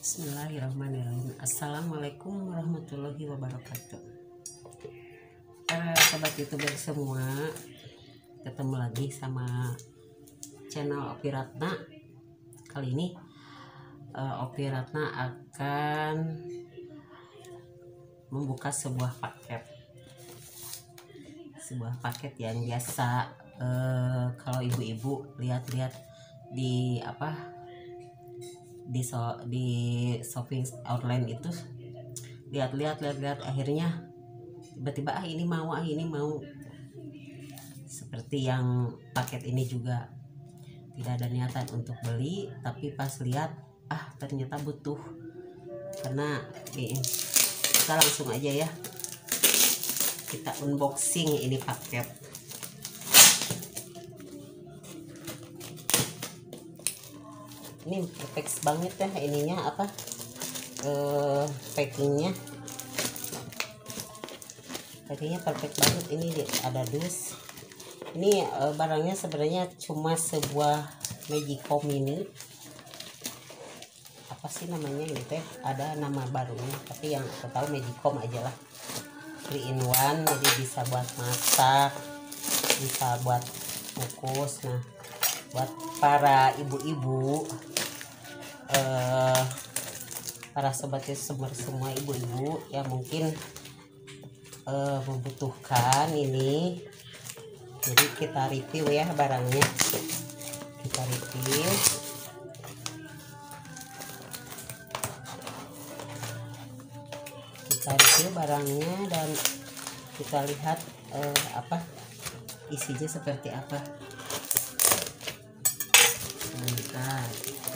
Bismillahirrahmanirrahim. Assalamualaikum warahmatullahi wabarakatuh. Para sobat youtuber semua, ketemu lagi sama channel Opi Ratna. Kali ini Opi Ratna akan membuka sebuah paket yang biasa kalau ibu-ibu lihat-lihat di di shopping online itu, lihat akhirnya tiba-tiba ini mau seperti yang paket ini juga tidak ada niatan untuk beli, tapi pas lihat ternyata butuh. Karena kita langsung aja ya, kita unboxing ini paket. Ini perfect banget ya ininya packingnya perfect banget. Ini ada dus. Ini barangnya sebenarnya cuma sebuah Magicom mini, apa sih namanya ini teh, ada nama barunya, tapi yang aku tahu Magicom aja lah. 3 in 1, jadi bisa buat masak, bisa buat kukus. Nah, buat para ibu-ibu, para sobat youtuber semua, ibu-ibu yang mungkin membutuhkan ini, jadi kita review ya barangnya. Kita review barangnya dan kita lihat isinya seperti apa. Mantap.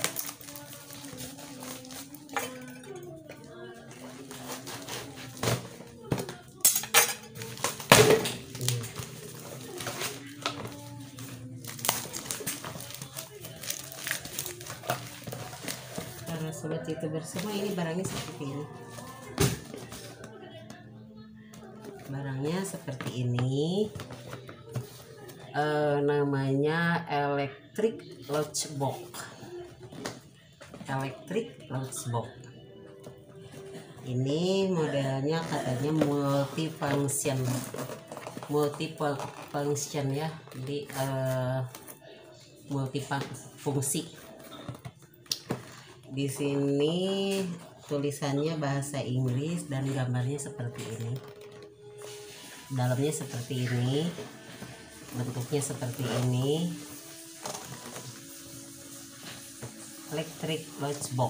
Karena sobat youtuber semua, ini barangnya seperti ini. Namanya Electric Lunchbox. Ini modelnya katanya multifunction ya, jadi multifungsi. Di sini tulisannya bahasa Inggris dan gambarnya seperti ini. Dalamnya seperti ini, bentuknya seperti ini. Electric Lunchbox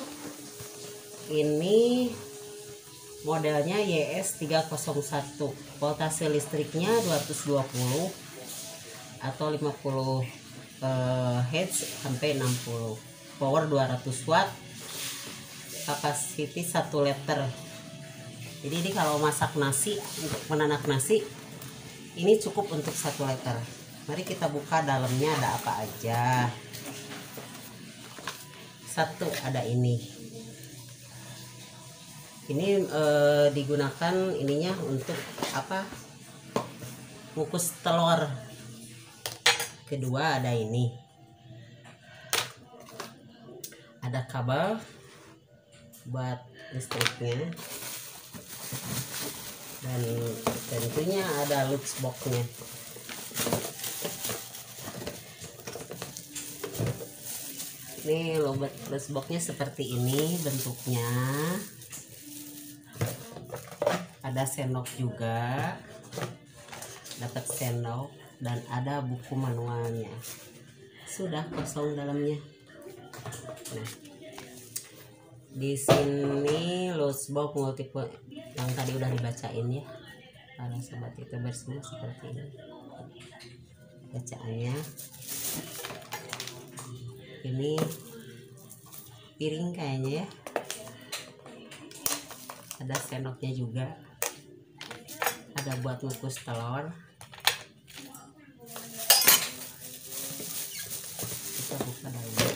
ini modelnya YS301, voltase listriknya 220 atau 50 Hz sampai 60, power 200 watt, capacity 1 liter. Jadi ini kalau masak nasi, untuk menanak nasi, ini cukup untuk 1 liter. Mari kita buka dalamnya ada apa aja. Satu, ada ini digunakan ininya untuk ngukus telur. Kedua, ada ini, ada kabel buat listriknya, dan tentunya ada lunchbox-nya. Nih lunchbox-nya seperti ini bentuknya. Ada sendok juga, dapat sendok, dan ada buku manualnya. Sudah kosong dalamnya. Nah, di sini lunchbox multiple yang tadi udah dibacain ya para sobat youtuber semua, seperti ini bacaannya. Ini piring kayaknya ya, ada sendoknya juga, ada buat ngukus telur. Kita buka dulu.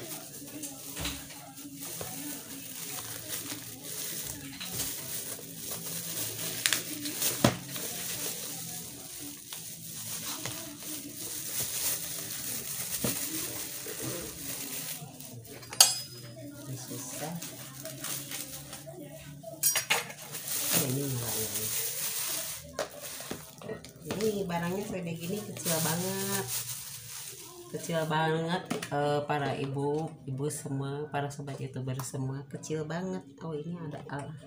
Susah. ini nyala ya. Ini barangnya kayak gini kecil banget, para ibu semua, para sobat youtuber semua kecil banget. Oh ini ada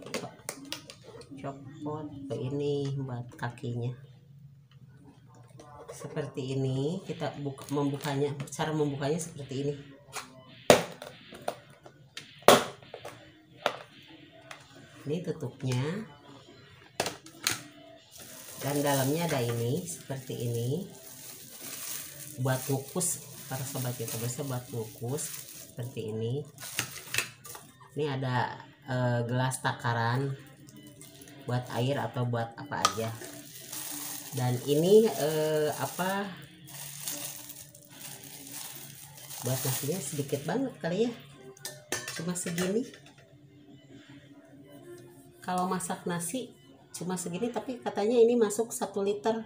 copot ini buat kakinya seperti ini. Kita membukanya, cara membukanya seperti ini. Ini tutupnya, dan dalamnya ada ini seperti ini buat ngukus, para sobat youtuber buat ngukus seperti ini. Ini ada gelas takaran buat air atau buat apa aja. Dan ini buat nasinya sedikit banget kali ya, cuma segini. Kalau masak nasi cuma segini, tapi katanya ini masuk 1 liter.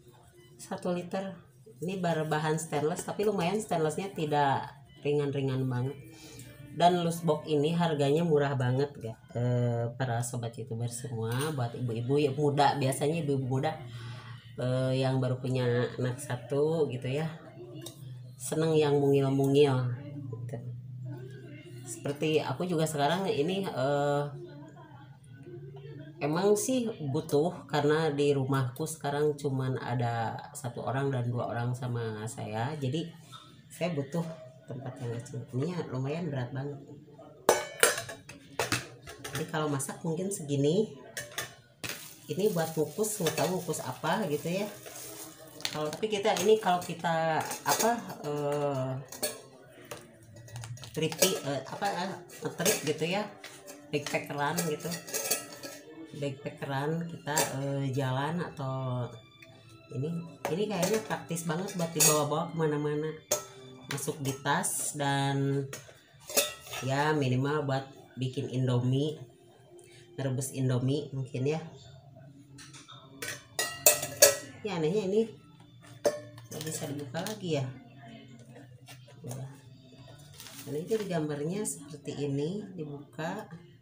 Ini berbahan stainless, tapi lumayan stainlessnya tidak ringan-ringan banget. Dan loose box ini harganya murah banget ya, para sobat youtuber semua. Buat ibu-ibu yang muda, biasanya ibu-ibu muda yang baru punya anak 1 gitu ya, seneng yang mungil-mungil gitu. Seperti aku juga sekarang ini emang sih butuh, karena di rumahku sekarang cuman ada 1 orang dan 2 orang sama saya, jadi saya butuh tempat yang kecil. Ini lumayan berat banget. Jadi kalau masak mungkin segini. Ini buat ngukus, nggak tahu ngukus apa gitu ya. Tapi kita ini kalau kita trip gitu ya, backpackeran gitu. Backpackeran kita jalan atau ini kayaknya praktis banget buat dibawa-bawa kemana-mana, masuk di tas, dan ya minimal buat bikin indomie, merebus indomie mungkin ya. Ini anehnya ini nggak bisa dibuka lagi ya. Dan itu gambarnya seperti ini, dibuka.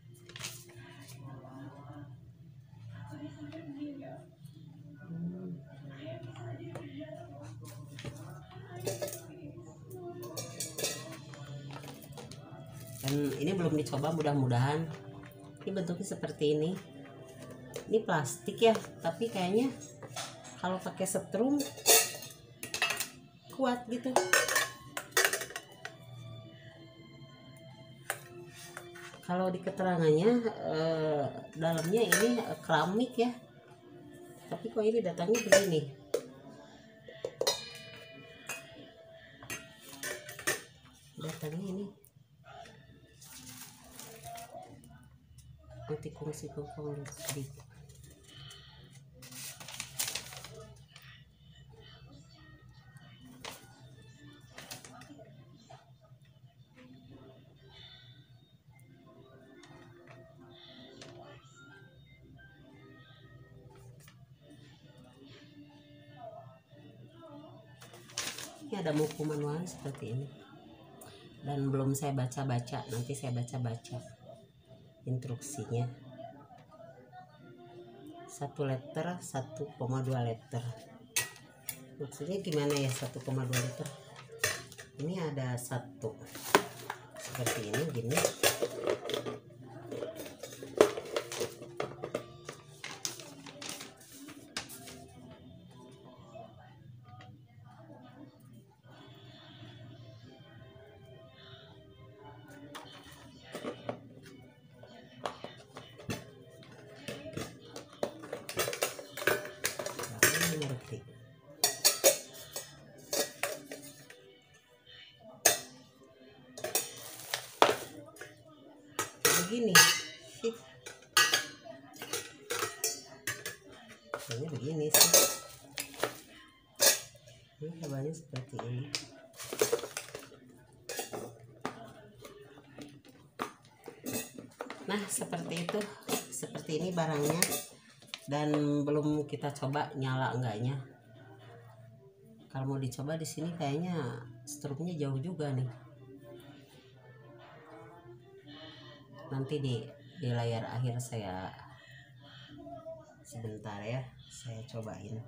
Dan ini belum dicoba, mudah-mudahan. Ini bentuknya seperti ini. Ini plastik ya, tapi kayaknya kalau pakai setrum kuat gitu. Kalau di keterangannya dalamnya ini keramik ya, tapi kok ini datangnya begini. Datangnya ini nanti kongsi sedikit. Ini ada buku manual seperti ini, dan belum saya baca-baca, nanti saya baca-baca instruksinya. 1 liter 1,2 liter, maksudnya gimana ya 1,2 liter. Ini ada 1 seperti ini gini. Begini kayaknya begini sih. Ini kabarnya seperti ini. Nah seperti itu, seperti ini barangnya, dan belum kita coba nyala enggaknya. Kalau mau dicoba di sini kayaknya strumnya jauh juga nih. Nanti di layar akhir saya sebentar ya, saya cobain.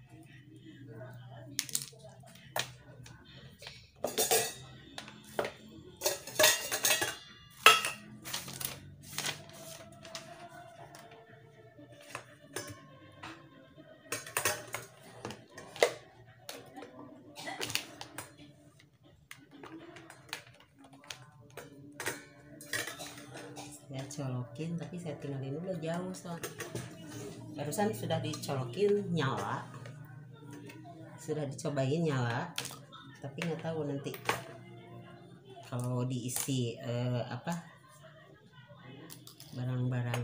Saya colokin, tapi saya tinggalin dulu jauh soalnya. Barusan sudah dicolokin nyala, sudah dicobain nyala, tapi nggak tahu nanti kalau diisi barang-barang.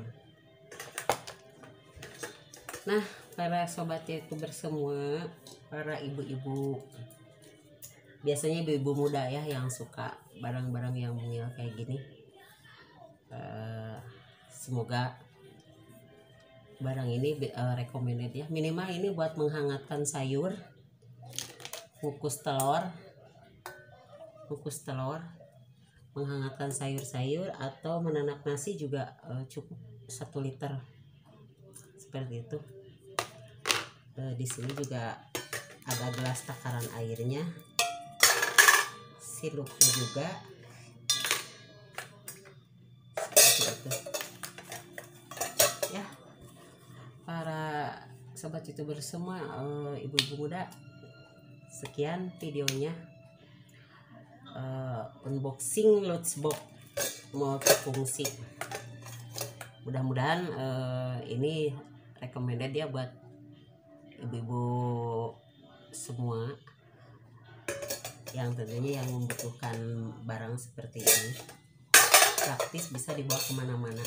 Nah, para sobat YouTuber semua, para ibu-ibu, biasanya ibu-ibu muda ya yang suka barang-barang yang mungil kayak gini. Semoga barang ini recommended ya. Minimal ini buat menghangatkan sayur, kukus telur, menghangatkan sayur-sayur, atau menanak nasi juga cukup 1 liter seperti itu. Di sini juga ada gelas takaran airnya, sirupnya juga seperti itu ya. Para sobat YouTuber semua, ibu-ibu muda, sekian videonya, unboxing Lutzbox multifungsi. Mudah-mudahan ini recommended ya buat ibu-ibu semua yang tentunya yang membutuhkan barang seperti ini. Praktis, bisa dibawa kemana-mana.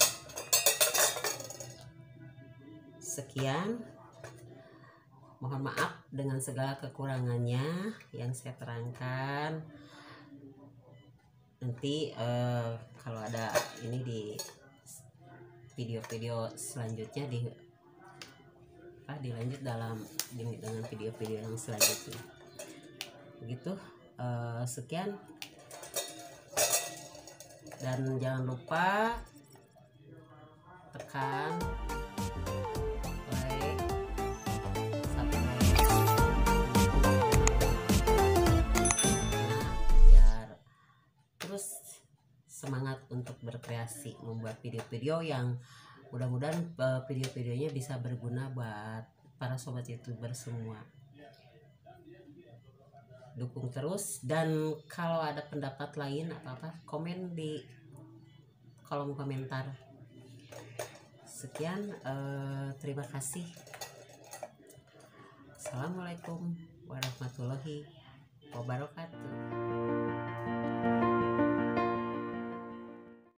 Sekian, mohon maaf dengan segala kekurangannya yang saya terangkan. Nanti kalau ada ini di video-video selanjutnya dilanjut dengan video-video yang selanjutnya. Begitu. Sekian, dan jangan lupa tekan like, subscribe, biar terus semangat untuk berkreasi, membuat video-video yang mudah-mudahan video-videonya bisa berguna buat para sobat YouTuber semua. Dukung terus, dan kalau ada pendapat lain apa-apa, komen di kolom komentar. Sekian, terima kasih. Assalamualaikum warahmatullahi wabarakatuh.